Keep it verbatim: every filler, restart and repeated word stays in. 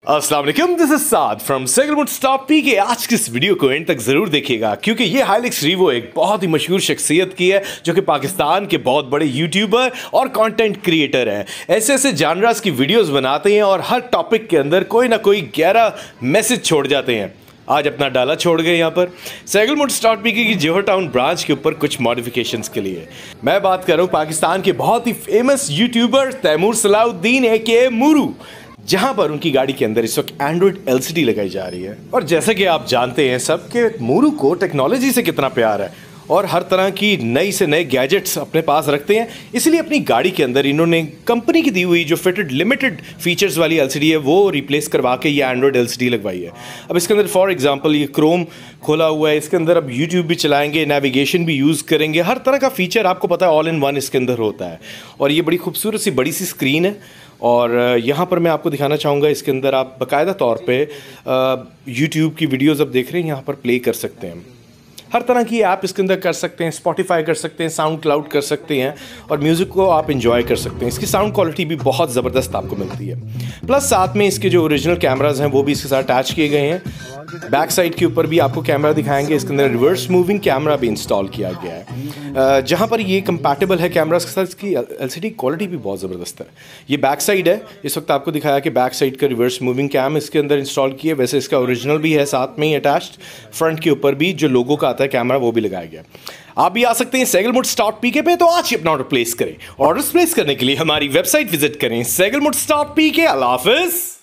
अस्सलाम वालेकुम, this is Saad from सेगलमुड स्टॉप पी के। आज की इस वीडियो को एंड तक जरूर देखिएगा क्योंकि ये हाइलेक्स रीवो एक बहुत ही मशहूर शख्सियत की है जो कि पाकिस्तान के बहुत बड़े यूट्यूबर और कंटेंट क्रिएटर हैं। ऐसे ऐसे जानरास की वीडियोस बनाते हैं और हर टॉपिक के अंदर कोई ना कोई गहरा मैसेज छोड़ जाते हैं। आज अपना डाला छोड़ गए यहाँ पर सेगलमुड स्टॉप पी के की जोहर टाउन ब्रांच के ऊपर कुछ मॉडिफिकेशंस के लिए। मैं बात कर रहा हूँ पाकिस्तान के बहुत ही famous YouTuber Taimur Salahuddin A K Mooroo, जहां पर उनकी गाड़ी के अंदर इस वक्त एंड्रॉइड एलसीडी लगाई जा रही है। और जैसा कि आप जानते हैं सब के मूरू को टेक्नोलॉजी से कितना प्यार है और हर तरह की नई से नए गैजेट्स अपने पास रखते हैं, इसलिए अपनी गाड़ी के अंदर इन्होंने कंपनी की दी हुई जो फिटेड लिमिटेड फीचर्स वाली एलसीडी है वो रिप्लेस करवा के ये एंड्रॉइड एलसीडी लगवाई है। अब इसके अंदर फॉर एग्जांपल ये क्रोम खोला हुआ है, इसके अंदर अब यूट्यूब भी चलाएंगे, नेविगेशन भी यूज़ करेंगे, हर तरह का फीचर आपको पता है ऑल इन वन इसके अंदर होता है। और ये बड़ी खूबसूरत सी बड़ी सी स्क्रीन है और यहाँ पर मैं आपको दिखाना चाहूँगा इसके अंदर आप बाकायदा तौर पे यूट्यूब की वीडियोस अब देख रहे हैं यहाँ पर प्ले कर सकते हैं। हर तरह की ऐप इसके अंदर कर सकते हैं, स्पॉटिफाई कर सकते हैं, साउंड क्लाउड कर सकते हैं और म्यूज़िक को आप इंजॉय कर सकते हैं। इसकी साउंड क्वालिटी भी बहुत ज़बरदस्त आपको मिलती है। प्लस साथ में इसके जो ओरिजिनल कैमराज हैं वो भी इसके साथ अटैच किए गए हैं। बैक साइड के ऊपर भी आपको कैमरा दिखाएंगे, इसके अंदर रिवर्स मूविंग कैमरा भी इंस्टॉल किया गया है। जहाँ पर ये कंपैटिबल है कैमरास के साथ, इसकी एलसीडी क्वालिटी भी बहुत ज़बरदस्त है। ये बैक साइड है, इस वक्त आपको दिखाया कि बैक साइड का रिवर्स मूविंग कैम इसके अंदर इंस्टॉल किया। वैसे इसका ओरिजिनल भी है साथ में ही अटैच्ड। फ्रंट के ऊपर भी जो लोगो का आता है कैमरा वो भी लगाया गया। आप भी आ सकते हैं सेगलमुड स्टॉप पीके पे, तो आज ही अपना ऑर्डर प्लेस करें। ऑर्डर प्लेस करने के लिए हमारी वेबसाइट विजिट करें सेगलमुड स्टॉप पीके। अल्लाह हाफिज़।